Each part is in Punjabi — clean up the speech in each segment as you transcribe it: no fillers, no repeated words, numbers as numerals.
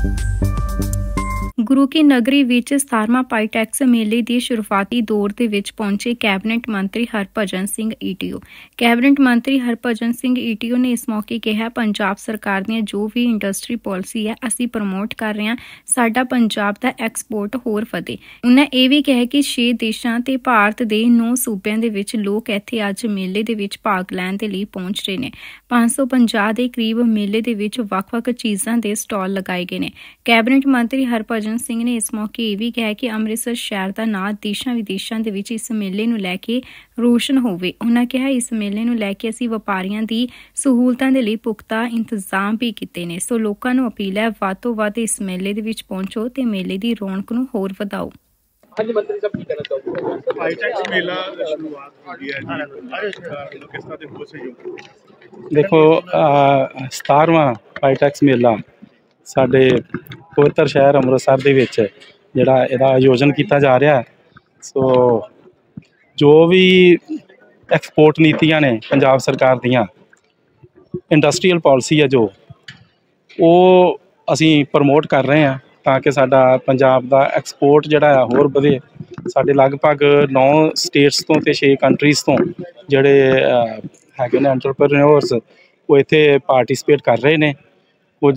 ਗੁਰੂ ਕੀ ਨਗਰੀ ਵਿੱਚ 17ਵਾਂ ਪਾਈਟੈਕਸ ਮੇਲੇ ਦੀ ਸ਼ੁਰੂਆਤੀ ਦੌਰ ਦੇ ਵਿੱਚ ਪਹੁੰਚੇ ਕੈਬਨਿਟ ਮੰਤਰੀ ਹਰਭਜਨ ਸਿੰਘ ਈਟੀਓ। ਕੈਬਨਿਟ ਮੰਤਰੀ ਹਰਭਜਨ ਸਿੰਘ ਈਟੀਓ ਨੇ ਇਸ ਮੌਕੇ ਕਿਹਾ, ਪੰਜਾਬ ਸਰਕਾਰ ਦੀਆਂ ਜੋ ਵੀ ਇੰਡਸਟਰੀ ਪਾਲਿਸੀ ਹੈ ਅਸੀਂ ਪ੍ਰਮੋਟ ਕਰ ਰਹੇ ਹਾਂ, ਸਾਡਾ ਪੰਜਾਬ ਦਾ ਐਕਸਪੋਰਟ ਹੋਰ ਵਧੇ। ਉਹਨਾਂ ਇਹ ਵੀ ਕਿਹਾ ਕਿ 6 ਦੇਸ਼ਾਂ ਤੇ ਭਾਰਤ ਦੇ 9 ਸੂਬਿਆਂ ਦੇ ਵਿੱਚ ਲੋਕ ਇੱਥੇ ਅੱਜ ਮੇਲੇ ਦੇ ਵਿੱਚ ਭਾਗ ਲੈਣ ਦੇ ਲਈ ਪਹੁੰਚ ਰਹੇ ਨੇ। 550 ਦੇ ਕਰੀਬ ਮੇਲੇ ਦੇ ਵਿੱਚ ਵੱਖ-ਵੱਖ ਚੀਜ਼ਾਂ ਦੇ ਸਟਾਲ ਲਗਾਏ ਗਏ ਨੇ। ਕੈਬਨਿਟ ਮੰਤਰੀ ਹਰਭਜਨ ਸਿੰਘ ਨੇ ਇਸ ਮੌਕੇ ਇਹ ਵੀ ਕਿਹਾ ਕਿ ਅੰਮ੍ਰਿਤਸਰ ਸ਼ਹਿਰ ਦਾ ਨਾਂ ਦੇਸ਼ਾਂ ਵਿਦੇਸ਼ਾਂ ਦੇ ਵਿੱਚ ਇਸ ਮੇਲੇ ਨੂੰ ਲੈ ਕੇ ਰੋਸ਼ਨ ਹੋਵੇ। ਉਹਨਾਂ ਕਿਹਾ ਇਸ ਮੇਲੇ ਨੂੰ ਲੈ ਕੇ ਅਸੀਂ ਵਪਾਰੀਆਂ ਦੀ ਸਹੂਲਤਾਂ ਦੇ ਲਈ ਪੁਖਤਾ ਇੰਤਜ਼ਾਮ ਵੀ ਕੀਤੇ ਨੇ। ਸੋ ਲੋਕਾਂ ਨੂੰ ਅਪੀਲ ਹੈ ਵੱਧ ਤੋਂ ਵੱਧ ਇਸ ਮੇਲੇ ਦੇ ਵਿੱਚ ਪਹੁੰਚੋ ਤੇ ਮੇਲੇ ਦੀ ਰੌਣਕ ਨੂੰ ਹੋਰ ਵਧਾਓ। ਹਾਂਜੀ ਮੰਤਰੀ ਸਾਹਿਬ ਕੀ ਕਹਿਣਾ ਚਾਹੋਗੇ? ਪਾਈਟੈਕਸ ਮੇਲਾ शुरुआत हुई है जी, किस तरह के सहयोग? देखो 17वां ਪਾਈਟੈਕਸ ਮੇਲਾ ਸਾਡੇ ਪਵਿੱਤਰ ਸ਼ਹਿਰ ਅੰਮ੍ਰਿਤਸਰ ਦੇ ਵਿੱਚ ਜਿਹੜਾ ਇਹਦਾ ਆਯੋਜਨ ਕੀਤਾ ਜਾ ਰਿਹਾ। ਸੋ ਜੋ ਵੀ ਐਕਸਪੋਰਟ ਨੀਤੀਆਂ ਨੇ ਪੰਜਾਬ ਸਰਕਾਰ ਦੀਆਂ, ਇੰਡਸਟਰੀਅਲ ਪਾਲਿਸੀ ਹੈ ਜੋ ਉਹ ਅਸੀਂ ਪ੍ਰਮੋਟ ਕਰ ਰਹੇ ਹਾਂ ਤਾਂ ਕਿ ਸਾਡਾ ਪੰਜਾਬ ਦਾ ਐਕਸਪੋਰਟ ਜਿਹੜਾ ਆ ਹੋਰ ਵਧੇ। ਸਾਡੇ ਲਗਭਗ 9 ਸਟੇਟਸ ਤੋਂ ਅਤੇ 6 ਕੰਟਰੀਜ਼ ਤੋਂ ਜਿਹੜੇ ਹੈਗੇ ਨੇ ਐਂਟਰਪ੍ਰੇਨਿਓਰਸ ਉਹ ਇੱਥੇ ਪਾਰਟੀਸਪੇਟ ਕਰ ਰਹੇ ਨੇ। ਕੁਝ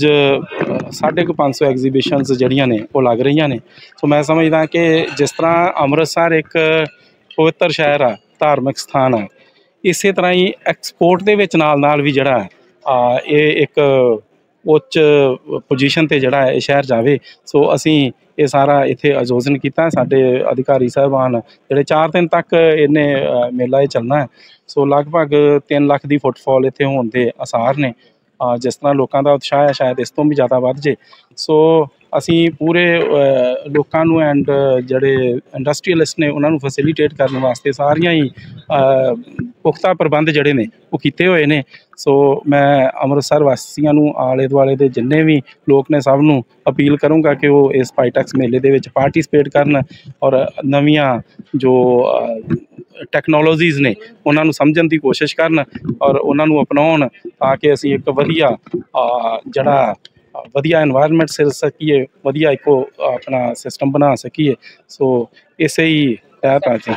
550 ਐਗਜ਼ੀਬਿਸ਼ਨਸ ਜਿਹੜੀਆਂ ਨੇ ਉਹ ਲੱਗ ਰਹੀਆਂ ਨੇ। ਸੋ ਮੈਂ ਸਮਝਦਾ ਕਿ ਜਿਸ ਤਰ੍ਹਾਂ ਅੰਮ੍ਰਿਤਸਰ ਇੱਕ ਪਵਿੱਤਰ ਸ਼ਹਿਰ ਆ, ਧਾਰਮਿਕ ਸਥਾਨ ਆ, ਇਸੇ ਤਰ੍ਹਾਂ ਹੀ ਐਕਸਪੋਰਟ ਦੇ ਵਿੱਚ ਨਾਲ ਵੀ ਜਿਹੜਾ ਇਹ ਇੱਕ ਉੱਚ ਪੋਜੀਸ਼ਨ 'ਤੇ ਜਿਹੜਾ ਇਹ ਸ਼ਹਿਰ ਜਾਵੇ। ਸੋ ਅਸੀਂ ਇਹ ਸਾਰਾ ਇੱਥੇ ਆਯੋਜਨ ਕੀਤਾ। ਸਾਡੇ ਅਧਿਕਾਰੀ ਸਾਹਿਬਾਨ ਜਿਹੜੇ 4 ਦਿਨ ਤੱਕ ਇਹਨੇ ਮੇਲਾ ਇਹ ਚੱਲਣਾ ਹੈ। ਸੋ ਲਗਭਗ 3 ਲੱਖ ਦੀ ਫੁੱਟਫਾਲ ਇੱਥੇ ਹੋਣ ਦੇ ਆਸਾਰ ਨੇ। ਜਿਸ ਤਰ੍ਹਾਂ ਲੋਕਾਂ ਦਾ ਉਤਸ਼ਾਹ ਹੈ ਸ਼ਾਇਦ ਇਸ ਤੋਂ ਵੀ ਜ਼ਿਆਦਾ ਵੱਧ ਜੇ। ਸੋ ਅਸੀਂ ਪੂਰੇ ਲੋਕਾਂ ਨੂੰ ਐਂਡ ਜਿਹੜੇ ਇੰਡਸਟਰੀਅਲਿਸਟ ਨੇ ਉਹਨਾਂ ਨੂੰ ਫੈਸਿਲੀਟੇਟ ਕਰਨ ਵਾਸਤੇ ਸਾਰੀਆਂ ਹੀ ਪੁਖਤਾ ਪ੍ਰਬੰਧ ਜਿਹੜੇ ਨੇ ਉਹ ਕੀਤੇ ਹੋਏ ਨੇ। ਸੋ ਮੈਂ ਅੰਮ੍ਰਿਤਸਰ ਵਾਸੀਆਂ ਨੂੰ, ਆਲੇ ਦੁਆਲੇ ਦੇ ਜਿੰਨੇ ਵੀ ਲੋਕ ਨੇ, ਸਭ ਨੂੰ ਅਪੀਲ ਕਰੂੰਗਾ ਕਿ ਉਹ ਇਸ ਪਾਈਟੈਕਸ ਮੇਲੇ ਦੇ ਵਿੱਚ ਪਾਰਟੀਸਪੇਟ ਕਰਨ ਔਰ ਨਵੀਆਂ ਜੋ ਟੈਕਨੋਲੋਜੀਜ਼ ਨੇ ਉਹਨਾਂ ਨੂੰ ਸਮਝਣ ਦੀ ਕੋਸ਼ਿਸ਼ ਕਰਨ ਔਰ ਉਹਨਾਂ ਨੂੰ ਅਪਣਾਉਣ ਤਾਂ ਕਿ ਅਸੀਂ ਇੱਕ ਵਧੀਆ ਜਿਹੜਾ ਵਧੀਆ ਇਨਵਾਇਰਨਮੈਂਟ ਸਿਰ ਸਕੀਏ, ਵਧੀਆ ਇੱਕ ਆਪਣਾ ਸਿਸਟਮ ਬਣਾ ਸਕੀਏ। ਸੋ ਇਸੇ ਹੀ ਤਹਿਤ ਆ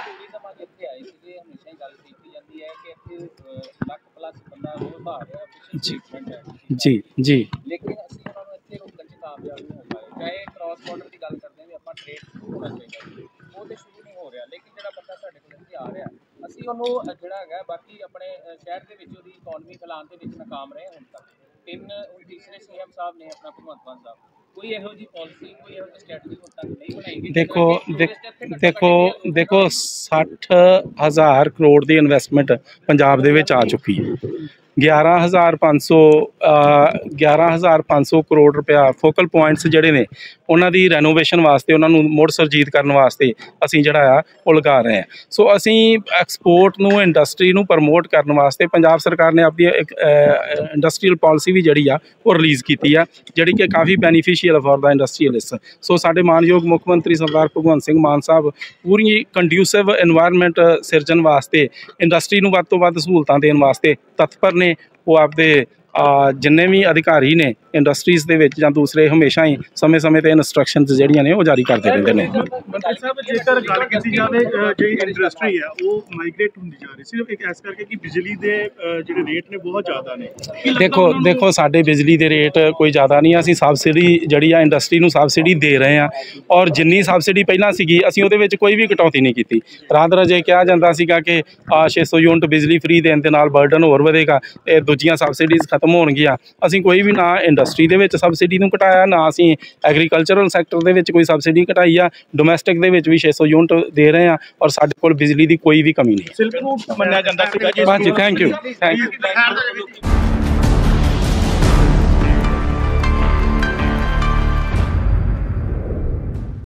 ਜੀ ਜੀ ਲੇਕਿਨ ਅਸੀਂ ਉਹਨਾਂ ਨੂੰ ਇੱਥੇ ਰੋਕਣ 'ਚ ਕਾਮਯਾਬ ਨਹੀਂ ਹੋ ਪਾਏ। ਚਾਹੇ ਕ੍ਰਾਸ ਬਾਰਡਰ ਦੀ ਗੱਲ ਕਰਦੇ ਹਾਂ ਵੀ ਆਪਾਂ ਟ੍ਰੇਡ ਹੋਣਾ ਚਾਹੀਦਾ, ਉਹ ਤਾਂ ਸ਼ੁਰੂ ਨਹੀਂ ਹੋ ਰਿਹਾ। ਲੇਕਿਨ ਜਿਹੜਾ ਬੰਦਾ ਸਾਡੇ ਕੋਲ ਇੱਥੇ ਆ ਰਿਹਾ, ਅਸੀਂ ਉਹਨੂੰ ਜਿਹੜਾ ਹੈਗਾ ਬਾਕੀ ਆਪਣੇ ਸ਼ਹਿਰ ਦੇ ਵਿੱਚ ਉਹਦੀ ਇਕੋਨਮੀ ਫੈਲਾਉਣ ਦੇ ਵਿੱਚ ਨਾਕਾਮ ਰਹੇ ਹੁਣ ਤੱਕ। ਤੀਸਰੇ ਸੀਐਮ ਸਾਹਿਬ ਨੇ ਆਪਣਾ ਭਗਵੰਤ ਮਾਨ ਸਾਹਿਬ, ਕੋਈ ਇਹੋ ਜਿਹੀ ਪਾਲਿਸੀ, ਕੋਈ ਇਹੋ ਜਿਹੀ ਸਟ੍ਰੈਟਜੀ ਹੁਣ ਤੱਕ ਨਹੀਂ ਬਣਾਈ ਗਈ। ਦੇਖੋ 60,000 ਕਰੋੜ ਦੀ ਇਨਵੈਸਟਮੈਂਟ ਪੰਜਾਬ ਦੇ ਵਿੱਚ ਆ ਚੁੱਕੀ ਹੈ। 11,500 ਕਰੋੜ ਰੁਪਇਆ ਫੋਕਲ ਪੁਆਇੰਟਸ ਜਿਹੜੇ ਨੇ ਉਹਨਾਂ ਦੀ ਰੈਨੋਵੇਸ਼ਨ ਵਾਸਤੇ, ਉਹਨਾਂ ਨੂੰ ਮੁੜ ਸੁਰਜੀਤ ਕਰਨ ਵਾਸਤੇ ਅਸੀਂ ਜਿਹੜਾ ਆ ਉਹ ਲਗਾ ਰਹੇ ਹਾਂ। ਸੋ ਅਸੀਂ ਐਕਸਪੋਰਟ ਨੂੰ, ਇੰਡਸਟਰੀ ਨੂੰ ਪ੍ਰਮੋਟ ਕਰਨ ਵਾਸਤੇ ਪੰਜਾਬ ਸਰਕਾਰ ਨੇ ਆਪਣੀ ਇੱਕ ਇੰਡਸਟਰੀਅਲ ਪਾਲਿਸੀ ਵੀ ਜਿਹੜੀ ਆ ਉਹ ਰਿਲੀਜ਼ ਕੀਤੀ ਆ, ਜਿਹੜੀ ਕਿ ਕਾਫੀ beneficial for the industrialist. So ਸਾਡੇ ਮਾਨਯੋਗ ਮੁੱਖ ਮੰਤਰੀ ਸਰਦਾਰ ਭਗਵੰਤ ਸਿੰਘ ਮਾਨ ਸਾਹਿਬ ਪੂਰੀ ਕੰਡਿਊਸਿਵ ਇਨਵਾਇਰਨਮੈਂਟ ਸਿਰਜਣ ਵਾਸਤੇ, ਇੰਡਸਟਰੀ ਨੂੰ ਵੱਧ ਤੋਂ ਵੱਧ ਸਹੂਲਤਾਂ ਦੇਣ ਵਾਸਤੇ ਤਤਪਰ ਨੇ। ਉਹ ਆਪਦੇ ਜਿੰਨੇ ਵੀ ਅਧਿਕਾਰੀ ਨੇ ਇੰਡਸਟਰੀਜ਼ ਦੇ ਵਿੱਚ ਜਾਂ ਦੂਸਰੇ, ਹਮੇਸ਼ਾ ਹੀ ਸਮੇਂ-ਸਮੇਂ 'ਤੇ ਇੰਸਟਰਕਸ਼ਨਸ ਜਿਹੜੀਆਂ ਨੇ ਉਹ ਜਾਰੀ ਕਰਦੇ ਰਹਿੰਦੇ ਨੇ। ਮੰਤਰੀ ਸਾਹਿਬ ਜੇਕਰ ਗੱਲ ਕੀਤੀ ਜਾਵੇ ਜਿਹੜੀ ਇੰਡਸਟਰੀ ਹੈ ਉਹ ਮਾਈਗ੍ਰੇਟ ਹੁੰਦੀ ਜਾ ਰਹੀ, ਸਿਰਫ ਇੱਕ ਇਸ ਕਰਕੇ ਕਿ ਬਿਜਲੀ ਦੇ ਜਿਹੜੇ ਰੇਟ ਨੇ ਬਹੁਤ ਜ਼ਿਆਦਾ ਨੇ। ਦੇਖੋ ਸਾਡੇ ਬਿਜਲੀ ਦੇ ਰੇਟ ਕੋਈ ਜ਼ਿਆਦਾ ਨਹੀਂ। ਅਸੀਂ ਸਬਸਿਡੀ ਜਿਹੜੀ ਆ ਇੰਡਸਟਰੀ ਨੂੰ ਸਬਸਿਡੀ ਦੇ ਰਹੇ ਹਾਂ ਔਰ ਜਿੰਨੀ ਸਬਸਿਡੀ ਪਹਿਲਾਂ ਸੀਗੀ ਅਸੀਂ ਉਹਦੇ ਵਿੱਚ ਕੋਈ ਵੀ ਕਟੌਤੀ ਨਹੀਂ ਕੀਤੀ। ਰਾਤ ਜੇ ਕਿਹਾ ਜਾਂਦਾ ਸੀਗਾ ਕਿ 600 ਯੂਨਿਟ ਬਿਜਲੀ ਫਰੀ ਦੇਣ ਦੇ ਨਾਲ ਬਰਡਨ ਹੋਰ ਵਧੇਗਾ, ਇਹ ਦੂਜੀਆਂ ਸਬਸਿਡੀਜ਼ ਖਤਮ ਹੋਣਗੀਆਂ। ਅਸੀਂ ਕੋਈ ਵੀ ਨਾ ਇੰਡਸਟਰੀ ਦੇ ਵਿੱਚ ਸਬਸਿਡੀ ਨੂੰ ਘਟਾਇਆ, ਨਾ ਅਸੀਂ ਐਗਰੀਕਲਚਰਲ ਸੈਕਟਰ ਦੇ ਵਿੱਚ ਕੋਈ ਸਬਸਿਡੀ ਘਟਾਈ ਆ। ਡੋਮੈਸਟਿਕ ਦੇ ਵਿੱਚ ਵੀ 600 ਯੂਨਿਟ ਦੇ ਰਹੇ ਹਾਂ ਔਰ ਸਾਡੇ ਕੋਲ ਬਿਜਲੀ ਦੀ ਕੋਈ ਵੀ ਕਮੀ ਨਹੀਂ। ਸਿਲਕ ਰੂਟ ਮੰਨਿਆ ਜਾਂਦਾ ਸੀਗਾ ਜੀ। Thank you.